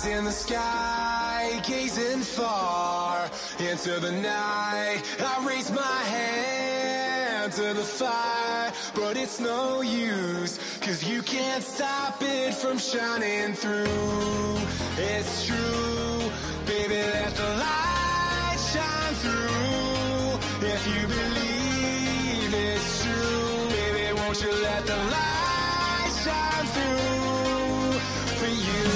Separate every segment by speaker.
Speaker 1: in the sky, gazing far into the night. I raise my hand to the fire, but it's no use, 'cause you can't stop it from shining through. It's true, baby, let the light shine through. If you believe it's true, baby, won't you let the light shine through for you.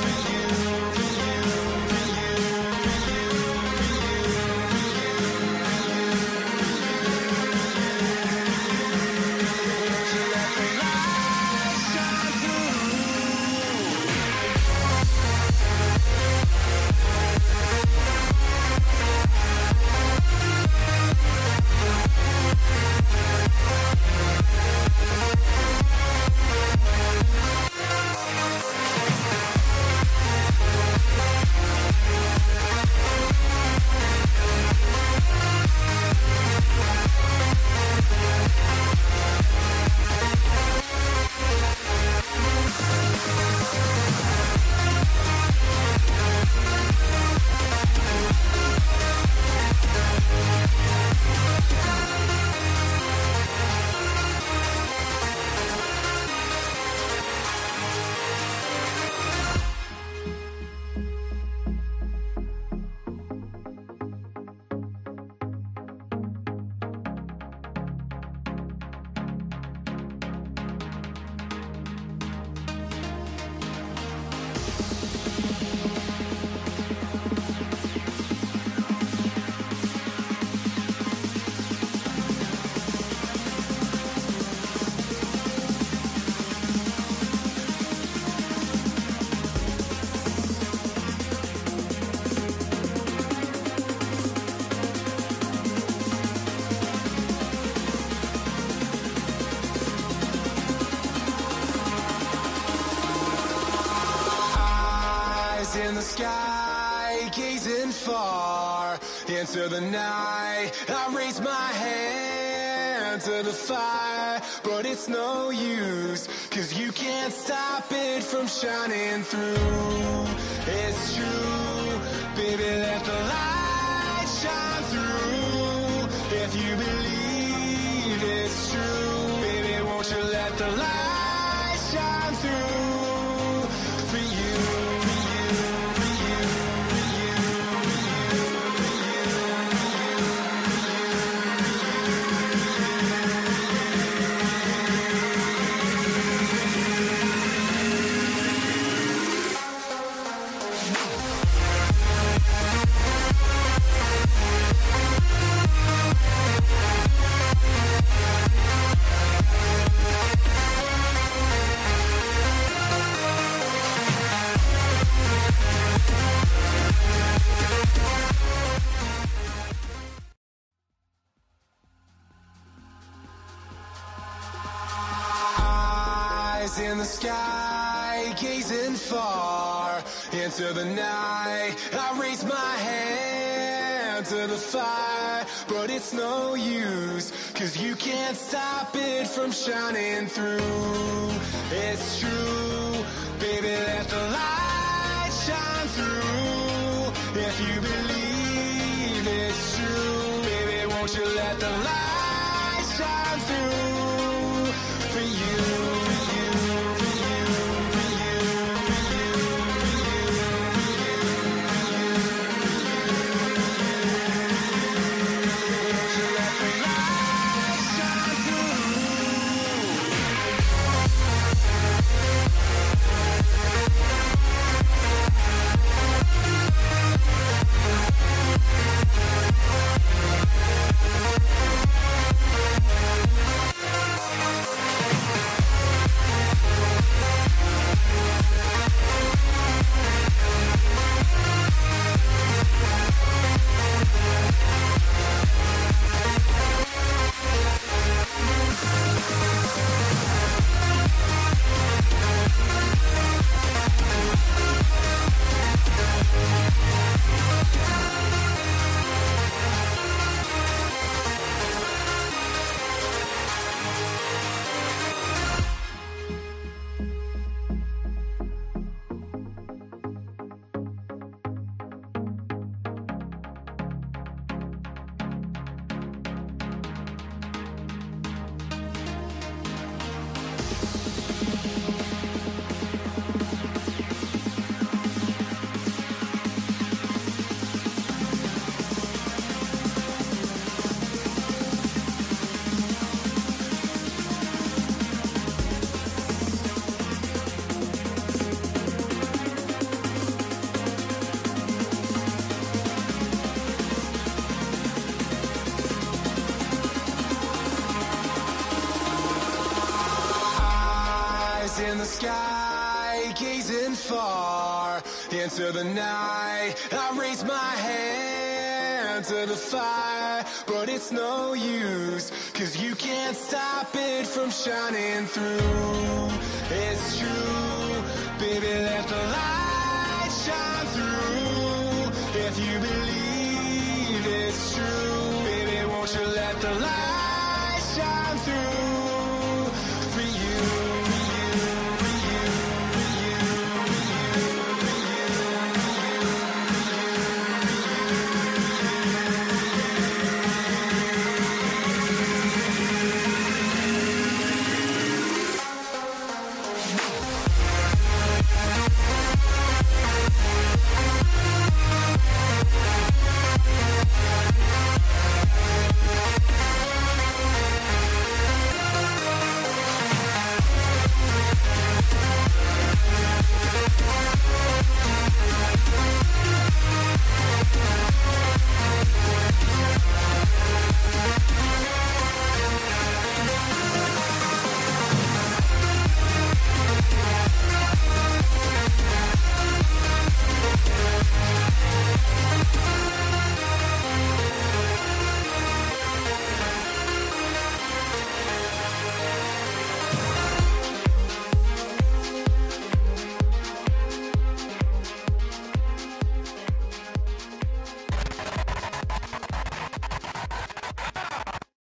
Speaker 1: In the sky, gazing far into the night. I raise my hand to the fire, but it's no use, 'cause you can't stop it from shining through. It's true, baby, let the light shine through. If you believe it's true, baby, won't you let the light shine through for you. In the sky, gazing far into the night. I raise my hand to the fire, but it's no use, 'cause you can't stop it from shining through. It's true, baby, let the light shine through. If you believe it's true, baby, won't you let the light shine through for you. eyes in the sky, gazing far into the night. I raise my hand to the fire, but it's no use, 'cause you can't stop it from shining through. It's true, baby, let the light